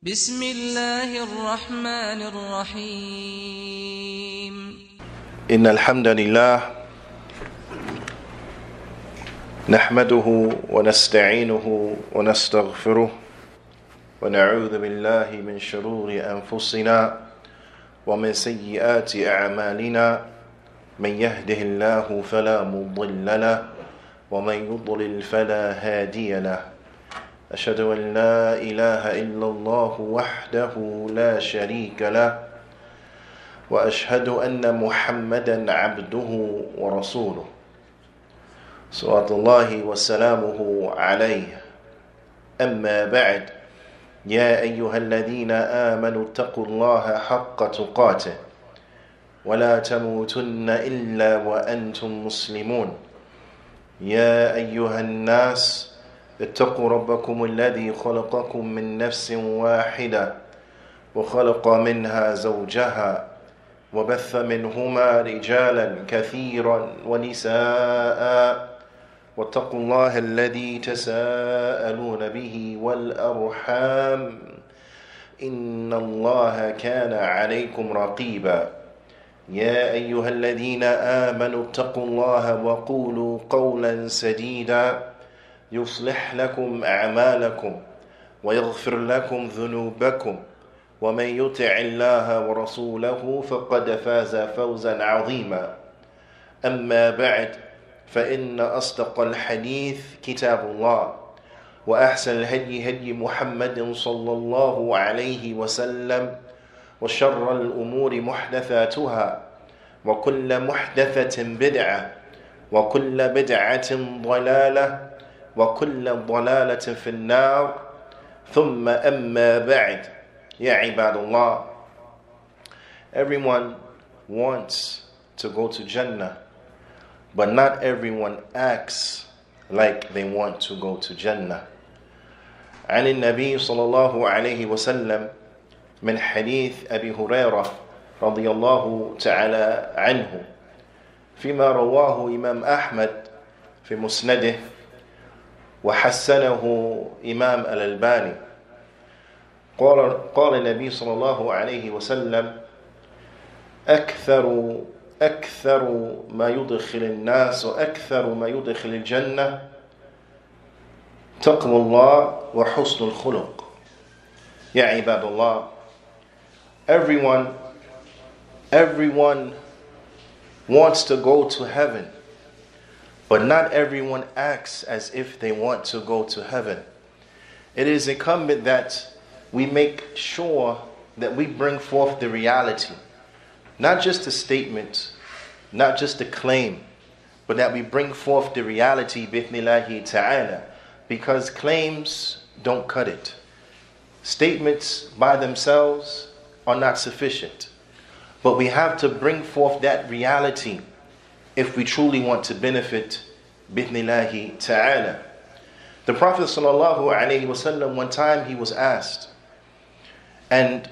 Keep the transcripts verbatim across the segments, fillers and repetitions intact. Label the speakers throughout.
Speaker 1: بسم الله الرحمن الرحيم
Speaker 2: إن الحمد لله نحمده ونستعينه ونستغفره ونعوذ بالله من شرور أنفسنا ومن سيئات أعمالنا من يهده الله فلا مضل له ومن يضلل فلا هادي له أشهد أن لا إله إلا الله وحده لا شريك له وأشهد أن محمدا عبده ورسوله صلوات الله وسلامه عليه أما بعد يا أيها الذين آمنوا اتقوا الله حق تقاته ولا تموتن إلا وأنتم مسلمون يا أيها الناس اتقوا ربكم الذي خلقكم من نفس واحدة وخلق منها زوجها وبث منهما رجالا كثيرا ونساء واتقوا الله الذي تساءلون به والأرحام إن الله كان عليكم رقيبا يا أيها الذين آمنوا اتقوا الله وقولوا قولا سديدا يصلح لكم أعمالكم ويغفر لكم ذنوبكم ومن يطع الله ورسوله فقد فاز فوزا عظيما أما بعد فإن أصدق الحديث كتاب الله وأحسن الهدي هدي محمد صلى الله عليه وسلم وشر الأمور محدثاتها وكل محدثة بدعة وكل بدعة ضلالة وكل ضلالة في النار ثم أما بعد يا عباد الله. Everyone wants to go to Jannah, but not everyone acts like they want to go to Jannah. عن النبي صلى الله عليه وسلم من حديث أبي هريرة رضي الله تعالى عنه فيما رواه إمام أحمد في مسنده وحسنه إمام الألباني قال قال النبي صلى الله عليه وسلم أكثر أكثر ما يدخل الناس وأكثر ما يدخل الجنة تقوى الله وحسن الخلق. يا عباد الله, everyone everyone wants to go to heaven, but not everyone acts as if they want to go to heaven. It is incumbent that we make sure that we bring forth the reality, not just a statement, not just a claim, but that we bring forth the reality bi'ithnillahi ta'ala, because claims don't cut it. Statements by themselves are not sufficient, but we have to bring forth that reality if we truly want to benefit bi'ithnillahi ta'ala. The Prophet sallallahu alaihi wasallam, one time he was asked, and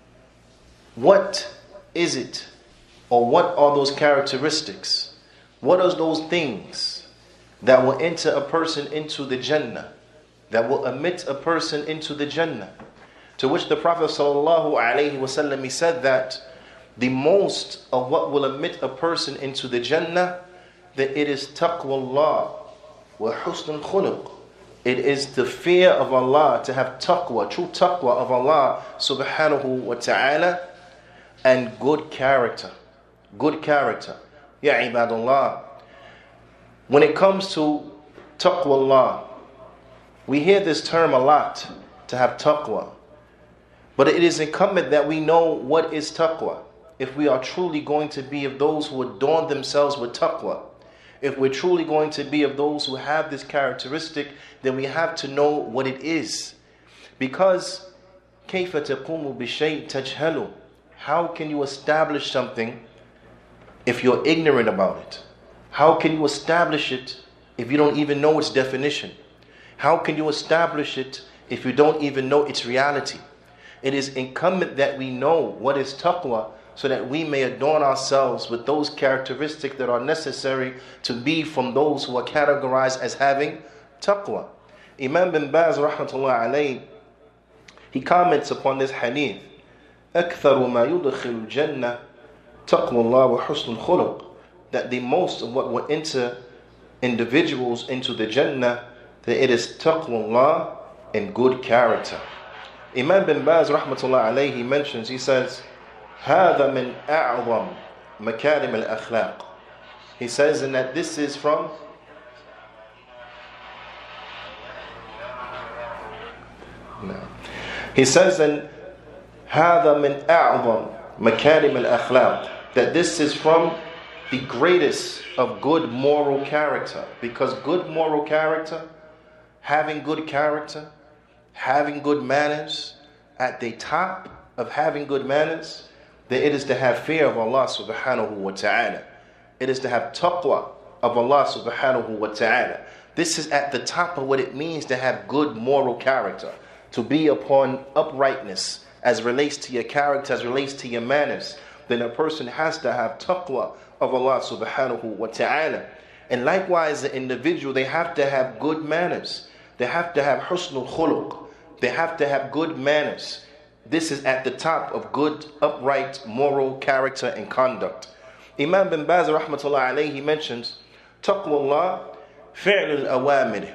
Speaker 2: what is it, or what are those characteristics, what are those things that will enter a person into the Jannah, that will admit a person into the Jannah? To which the Prophet sallallahu alaihi wasallam, he said that the most of what will admit a person into the Jannah, that it is taqwallah wa husn al-khuluq. It is the fear of Allah, to have taqwa, true taqwa of Allah subhanahu wa ta'ala, and good character. Good character. Ya ibadullah. When it comes to taqwallah, we hear this term a lot, to have taqwa. But it is incumbent that we know what is taqwa, if we are truly going to be of those who adorn themselves with taqwa. If we're truly going to be of those who have this characteristic, then we have to know what it is. Because كَيْفَ تَقُومُ بِشَيْءٍ تَجْهَلُ, how can you establish something if you're ignorant about it? How can you establish it if you don't even know its definition? How can you establish it if you don't even know its reality? It is incumbent that we know what is taqwa, so that we may adorn ourselves with those characteristics that are necessary to be from those who are categorized as having taqwa. Imam bin Baz rahmatullah alayhi, he comments upon this hadith, أكثر ما يدخل الجنة تقوى الله وحسن الخلق, that the most of what will enter individuals into the Jannah, that it is taqwa Allah and good character. Imam bin Baz rahmatullah alayhi mentions, he says, هذا من أعظم مكارم الأخلاق. He says, and that this is from no. He says, and هذا من أعظم مكارم الأخلاق, that this is from the greatest of good moral character. Because good moral character, having good character, having good manners, at the top of having good manners, that it is to have fear of Allah subhanahu wa ta'ala. It is to have taqwa of Allah subhanahu wa ta'ala. This is at the top of what it means to have good moral character, to be upon uprightness as relates to your character, as relates to your manners. Then a person has to have taqwa of Allah subhanahu wa ta'ala. And likewise, the individual, they have to have good manners. They have to have husnul khuluq. They have to have good manners. This is at the top of good, upright, moral character and conduct. Imam bin Baz rahmatullah alayhi mentions, taqwa Allah fi'l al-awamir.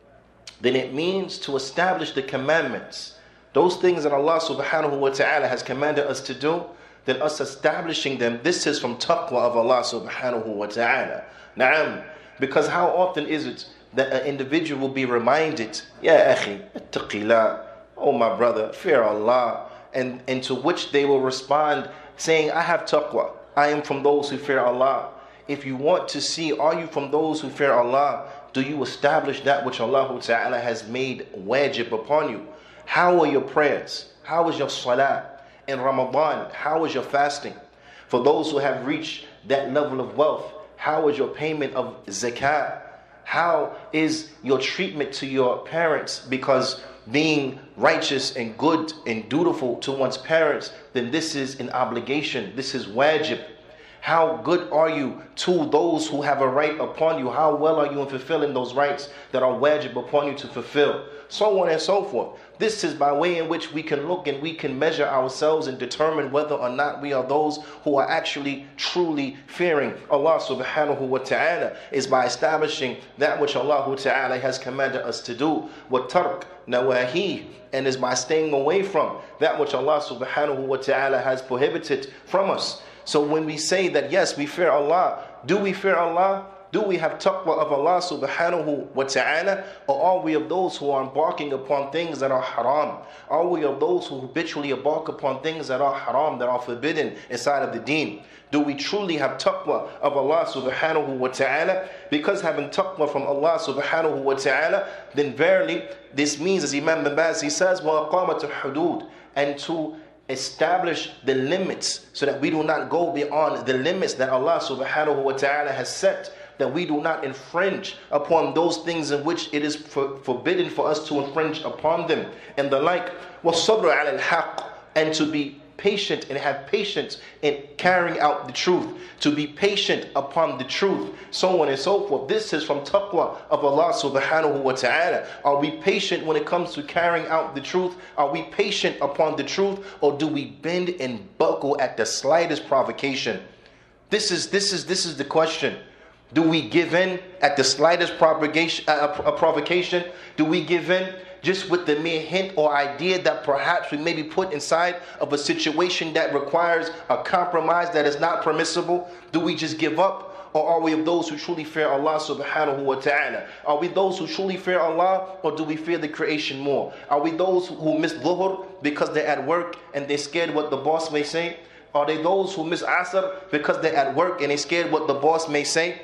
Speaker 2: Then it means to establish the commandments. Those things that Allah subhanahu wa ta'ala has commanded us to do, then us establishing them, this is from taqwa of Allah subhanahu wa ta'ala. Na'am. Because how often is it that an individual will be reminded, Ya akhi, attaqillah, oh my brother, fear Allah, and, and to which they will respond saying, I have taqwa, I am from those who fear Allah. If you want to see, are you from those who fear Allah? Do you establish that which Allah Ta'ala has made wajib upon you? How are your prayers? How is your salah? In Ramadan, how is your fasting? For those who have reached that level of wealth, how is your payment of zakah? How is your treatment to your parents? Because being righteous and good and dutiful to one's parents, then this is an obligation. This is wajib. How good are you to those who have a right upon you? How well are you in fulfilling those rights that are wajib upon you to fulfill? So on and so forth. This is by way in which we can look and we can measure ourselves and determine whether or not we are those who are actually truly fearing Allah subhanahu wa ta'ala, is by establishing that which Allah ta'ala has commanded us to do. Wa tark nawahi, and is by staying away from that which Allah subhanahu wa ta'ala has prohibited from us. So when we say that yes, we fear Allah, do we fear Allah? Do we have taqwa of Allah subhanahu wa ta'ala? Or are we of those who are embarking upon things that are haram? Are we of those who habitually embark upon things that are haram, that are forbidden inside of the deen? Do we truly have taqwa of Allah subhanahu wa ta'ala? Because having taqwa from Allah subhanahu wa ta'ala, then verily this means, as Imam bin Baz, he says, وَأَقَامَةُ الْحُدُودِ, and to establish the limits so that we do not go beyond the limits that Allah subhanahu wa ta'ala has set, that we do not infringe upon those things in which it is for, forbidden for us to infringe upon them, and the like. وَالصَّبْرُ عَلَى الْحَقِّ, and to be patient and have patience in carrying out the truth, to be patient upon the truth, so on and so forth. This is from taqwa of Allah subhanahu wa ta'ala. Are we patient when it comes to carrying out the truth? Are we patient upon the truth, or do we bend and buckle at the slightest provocation? This is this is this is the question. Do we give in at the slightest propagation, uh, a provocation? Do we give in just with the mere hint or idea that perhaps we may be put inside of a situation that requires a compromise that is not permissible? Do we just give up? Or are we of those who truly fear Allah subhanahu wa ta'ala? Are we those who truly fear Allah, or do we fear the creation more? Are we those who miss dhuhr because they're at work and they're scared what the boss may say? Are they those who miss asr because they're at work and they're scared what the boss may say?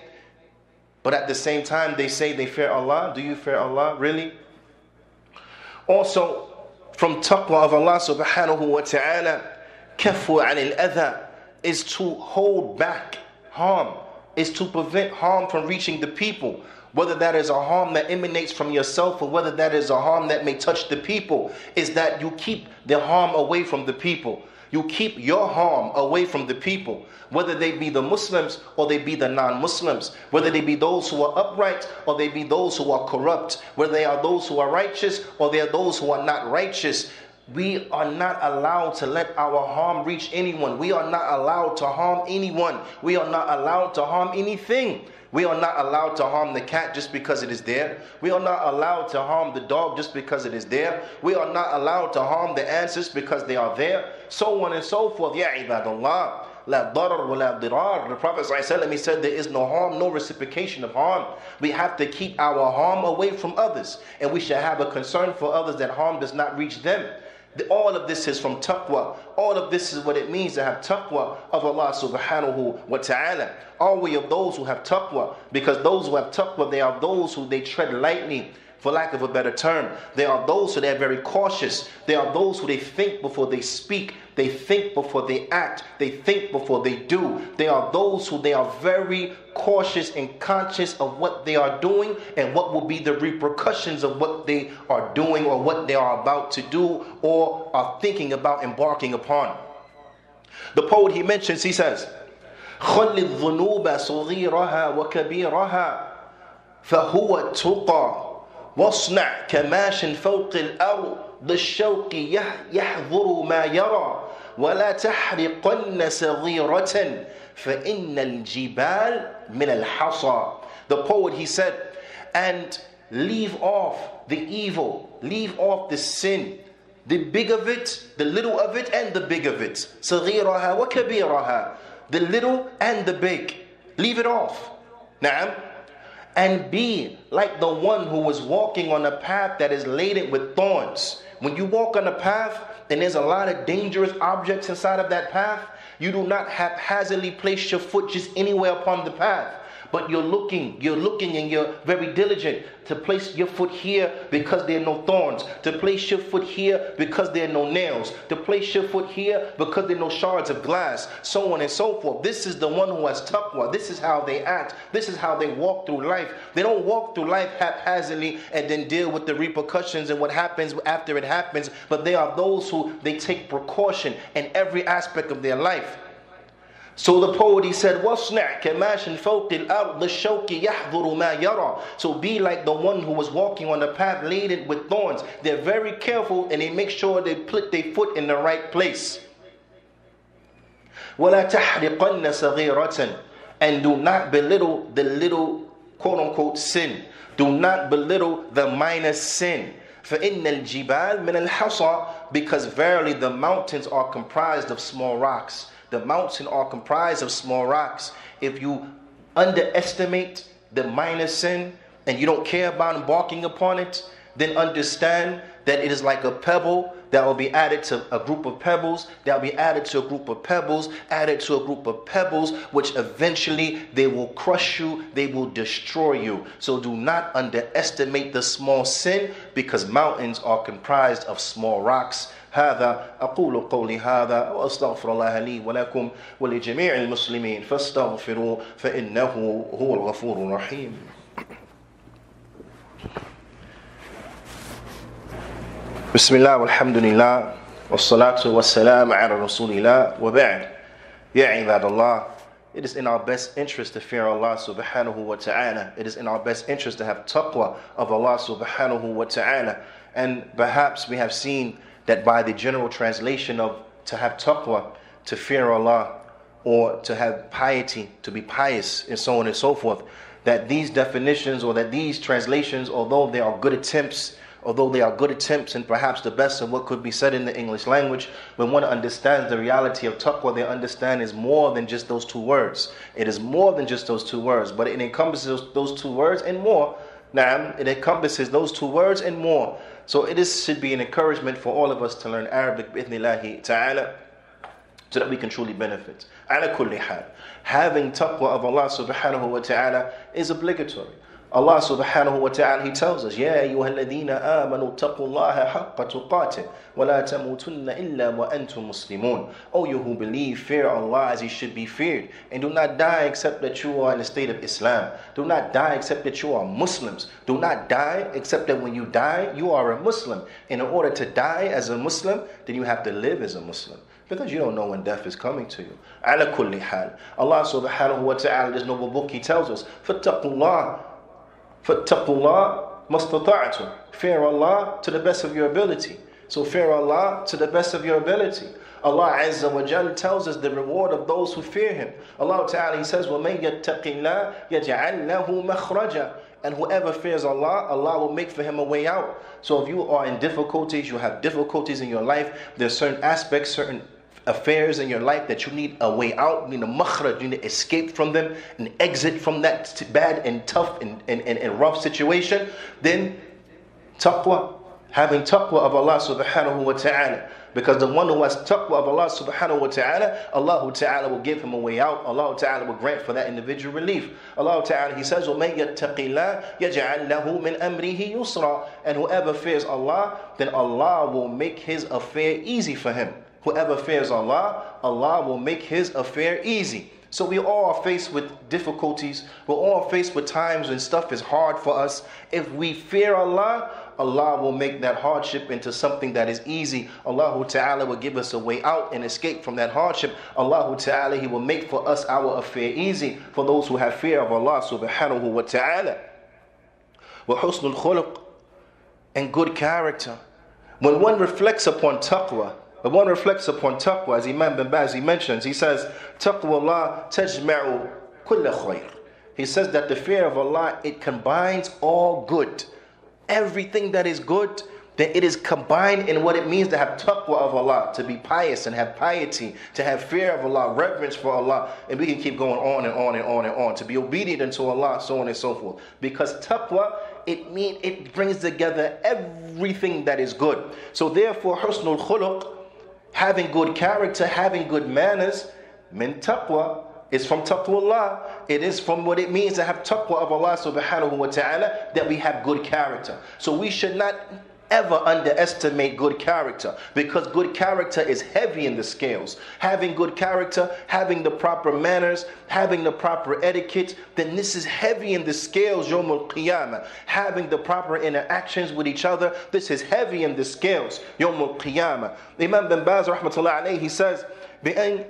Speaker 2: But at the same time, they say they fear Allah. Do you fear Allah? Really? Also, from taqwa of Allah subhanahu wa ta'ala, kafu anil adha, is to hold back harm, is to prevent harm from reaching the people. Whether that is a harm that emanates from yourself, or whether that is a harm that may touch the people, is that you keep the harm away from the people. You keep your harm away from the people, whether they be the Muslims or they be the non-Muslims, whether they be those who are upright or they be those who are corrupt, whether they are those who are righteous or they are those who are not righteous. We are not allowed to let our harm reach anyone. We are not allowed to harm anyone. We are not allowed to harm anything. We are not allowed to harm the cat just because it is there. We are not allowed to harm the dog just because it is there. We are not allowed to harm the ants because they are there. So on and so forth. Ya ibadallah. La darar wa la dirar. The Prophet ﷺ, he said there is no harm, no reciprocation of harm. We have to keep our harm away from others. And we should have a concern for others that harm does not reach them. All of this is from taqwa. All of this is what it means to have taqwa of Allah subhanahu wa ta'ala. Are we of those who have taqwa? Because those who have taqwa, they are those who they tread lightly, for lack of a better term. They are those who they're very cautious. They are those who they think before they speak. They think before they act. They think before they do. They are those who they are very cautious and conscious of what they are doing and what will be the repercussions of what they are doing or what they are about to do or are thinking about embarking upon. The poet, he mentions, he says, خَلِّ الذُّنُوبَ صَغِيرَهَا وَكَبِيرَهَا فَهُوَ التُّقَى واصنع كماش فوق الأرض الشوق يحضر ما يرى ولا تحرقن صغيرة فإن الجبال من الحصى. The poet, he said, and leave off the evil, leave off the sin, the big of it, the little of it, and the big of it. صغيرها وكبيرها, the little and the big. Leave it off. نعم. And be like the one who is walking on a path that is laden with thorns. When you walk on a path and there's a lot of dangerous objects inside of that path, you do not haphazardly place your foot just anywhere upon the path. But you're looking, you're looking and you're very diligent to place your foot here because there are no thorns, to place your foot here because there are no nails, to place your foot here because there are no shards of glass, so on and so forth. This is the one who has taqwa. This is how they act. This is how they walk through life. They don't walk through life haphazardly and then deal with the repercussions and what happens after it happens, but they are those who they take precaution in every aspect of their life. So the poet, he said, وَاصْنَعْ كَمَاشٍ فَوْقِ الْأَرْضِ الشَّوْكِ يَحْضُرُ مَا يَرَى. So be like the one who was walking on the path laden with thorns. They're very careful and they make sure they put their foot in the right place. وَلَا تَحْرِقَنَّ صَغِيرَةً. And do not belittle the little quote-unquote sin. Do not belittle the minor sin. فَإِنَّ الْجِبَالِ مِنَ الْحَصَى. Because verily the mountains are comprised of small rocks. The mountains are comprised of small rocks. If you underestimate the minor sin and you don't care about embarking upon it, then understand that it is like a pebble that will be added to a group of pebbles, that will be added to a group of pebbles, added to a group of pebbles, which eventually they will crush you, they will destroy you. So do not underestimate the small sin, because mountains are comprised of small rocks. هذا أقول قولي هذا وأستغفر الله لي ولكم ولجميع المسلمين فاستغفروا فإنه هو الغفور الرحيم. بسم الله والحمد لله والصلاة والسلام على رسول الله وبعد. يا عباد الله, it is in our best interest to fear Allah subhanahu wa ta'ala. It is in our best interest to have taqwa of Allah subhanahu wa ta'ala. And perhaps we have seen that by the general translation of to have taqwa, to fear Allah, or to have piety, to be pious, and so on and so forth, that these definitions or that these translations, although they are good attempts, although they are good attempts and perhaps the best of what could be said in the English language, when one understands the reality of taqwa, they understand is more than just those two words. It is more than just those two words, but it encompasses those two words and more. Naam, it encompasses those two words and more. So it is, should be an encouragement for all of us to learn Arabic bi'ithnillahi ta'ala, so that we can truly benefit. Ala kulli hal, having taqwa of Allah subhanahu wa ta'ala is obligatory. Allah subhanahu wa ta'ala, He tells us, Ya ayyuha alladhina amanu taqullaha haqqa tuqatih wa la tamutunna illa wa antum muslimun. O you who believe, fear Allah as He should be feared, and do not die except that you are in a state of Islam. Do not die except that you are Muslims. Do not die except that when you die, you are a Muslim. And in order to die as a Muslim, then you have to live as a Muslim, because you don't know when death is coming to you. Ala kulli hal, Allah subhanahu wa ta'ala, in His noble book, He tells us, fattaqullah, fattaqullah mastata'tum. Fear Allah to the best of your ability. So fear Allah to the best of your ability. Allah Azza wa Jal tells us the reward of those who fear Him. Allah Ta'ala, He says, وَمَن يَتَّقِ اللَّهَ يَجْعَلْ لَهُ مَخْرَجًا. And whoever fears Allah, Allah will make for him a way out. So if you are in difficulties, you have difficulties in your life, there's certain aspects, certain affairs in your life that you need a way out, you need a makhraj, you need to escape from them, and exit from that bad and tough and, and, and, and rough situation, then taqwa, having taqwa of Allah subhanahu wa ta'ala. Because the one who has taqwa of Allah subhanahu wa ta'ala, Allah ta'ala will give him a way out. Allah ta'ala will grant for that individual relief. Allah ta'ala, He says, وَمَن يَتَّقِ اللَّهَ يَجْعَلْ لَهُ مِنْ أَمْرِهِ يُسْرًا. And whoever fears Allah, then Allah will make his affair easy for him. Whoever fears Allah, Allah will make his affair easy. So we all are faced with difficulties. We're all faced with times when stuff is hard for us. If we fear Allah, Allah will make that hardship into something that is easy. Allah Ta'ala will give us a way out and escape from that hardship. Allah Ta'ala, He will make for us our affair easy for those who have fear of Allah subhanahu wa ta'ala. Wa husnul khuluq, and good character. When one reflects upon taqwa, when one reflects upon taqwa, as Imam bin Baz he mentions, he says, taqwa Allah tajma'u kulla khair. He says that the fear of Allah, it combines all good. Everything that is good, that it is combined in what it means to have taqwa of Allah, to be pious and have piety, to have fear of Allah, reverence for Allah, and we can keep going on and on and on and on, to be obedient unto Allah, so on and so forth. Because taqwa, it mean it brings together everything that is good. So therefore, husnul khuluq, having good character, having good manners, min taqwa, is from taqwallah. It is from what it means to have taqwa of Allah subhanahu wa ta'ala, that we have good character. So we should not ever underestimate good character, because good character is heavy in the scales. Having good character, having the proper manners, having the proper etiquette, then this is heavy in the scales yawm al-qiyamah. Having the proper interactions with each other, this is heavy in the scales yawm al-qiyamah. Imam bin Baz rahmatullah alayhi, he says, بأن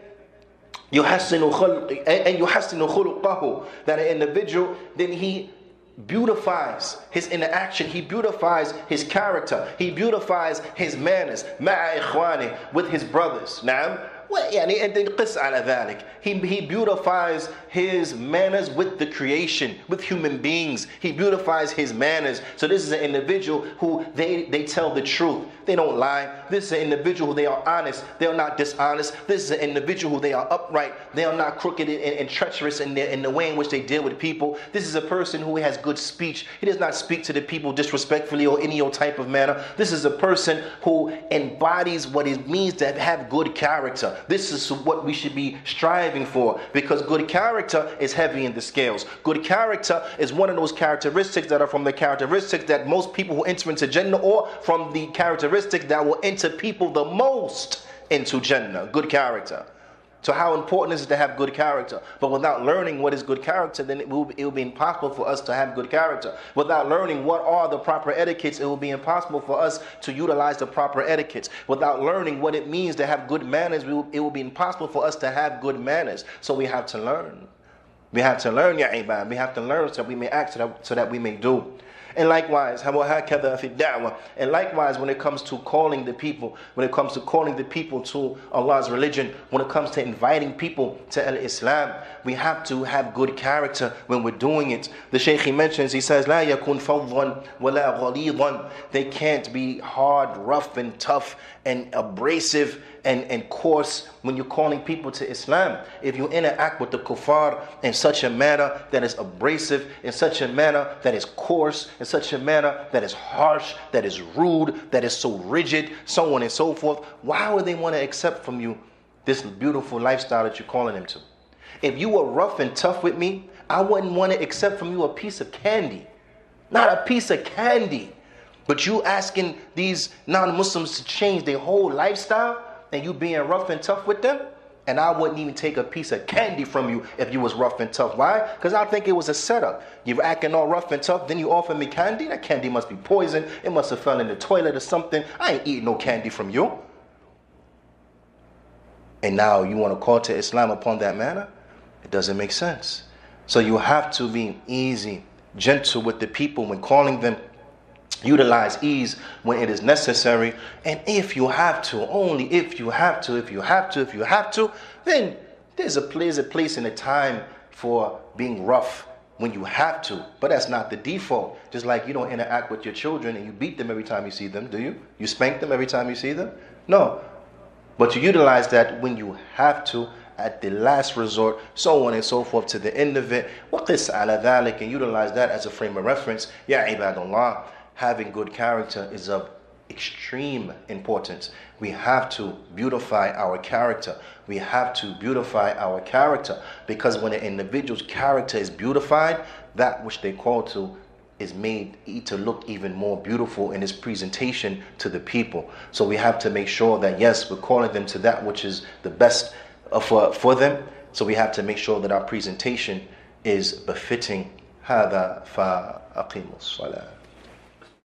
Speaker 2: يحسن خلق أن يحسن خلقه, that an individual, then he beautifies his interaction, he beautifies his character, he beautifies his manners مع إخوانه, with his brothers. نعم. يعني and then قس على ذلك. He, he beautifies his manners with the creation, with human beings. He beautifies his manners. So this is an individual who they, they tell the truth. They don't lie. This is an individual who they are honest. They are not dishonest. This is an individual who they are upright. They are not crooked and, and treacherous in, their, in the way in which they deal with people. This is a person who has good speech. He does not speak to the people disrespectfully or any old type of manner. This is a person who embodies what it means to have good character. This is what we should be striving for, because good character is heavy in the scales. Good character is one of those characteristics that are from the characteristics that most people who enter into Jannah, or from the characteristics that will enter people the most into Jannah. Good character. So how important is it to have good character? But without learning what is good character, then it will, be, it will be impossible for us to have good character. Without learning what are the proper etiquettes, it will be impossible for us to utilize the proper etiquettes. Without learning what it means to have good manners, we will, it will be impossible for us to have good manners. So we have to learn. We have to learn, ya ibad. We have to learn so that we may act, so that, so that we may do. And likewise, and likewise when it comes to calling the people, when it comes to calling the people to Allah's religion, when it comes to inviting people to Al-Islam, we have to have good character when we're doing it. The Shaykh, he mentions, he says, لا يكون فظا ولا غليظا. They can't be hard, rough and tough and abrasive and, and coarse when you're calling people to Islam. If you interact with the kuffar in such a manner that is abrasive, in such a manner that is coarse, in such a manner that is harsh, that is rude, that is so rigid, so on and so forth, why would they want to accept from you this beautiful lifestyle that you're calling them to? If you were rough and tough with me, I wouldn't want to accept from you a piece of candy. Not a piece of candy. But you asking these non-Muslims to change their whole lifestyle, and you being rough and tough with them, and I wouldn't even take a piece of candy from you if you was rough and tough. Why? Because I think it was a setup. You're acting all rough and tough, then you offer me candy? That candy must be poison. It must have fell in the toilet or something. I ain't eating no candy from you. And now you want to call to Islam upon that manner? It doesn't make sense. So you have to be easy, gentle with the people when calling them Utilize ease when it is necessary. And if you have to, only if you have to, if you have to, if you have to, then there's a place, a place and a time for being rough when you have to. But that's not the default. Just like you don't interact with your children and you beat them every time you see them, do you? You spank them every time you see them? No. But you utilize that when you have to, at the last resort, so on and so forth, to the end of it. وَقِسْ عَلَى ذَلِكَ, and utilize that as a frame of reference. Ya ibadallah, having good character is of extreme importance. We have to beautify our character. We have to beautify our character, because when an individual's character is beautified, that which they call to is made to look even more beautiful in its presentation to the people. So we have to make sure that, yes, we're calling them to that which is the best for, for them. So we have to make sure that our presentation is befitting. هذا فأقيموا الصلاة.